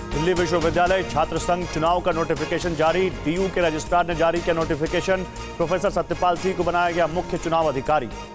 दिल्ली विश्वविद्यालय छात्र संघ चुनाव का नोटिफिकेशन जारी। डीयू के रजिस्ट्रार ने जारी किया नोटिफिकेशन। प्रोफेसर सत्यपाल सिंह को बनाया गया मुख्य चुनाव अधिकारी।